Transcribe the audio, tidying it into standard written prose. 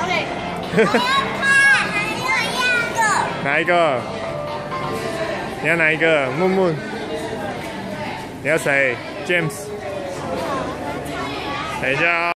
我要看哪一个？你要哪一个？木木。你要谁 ？James。等一下啊。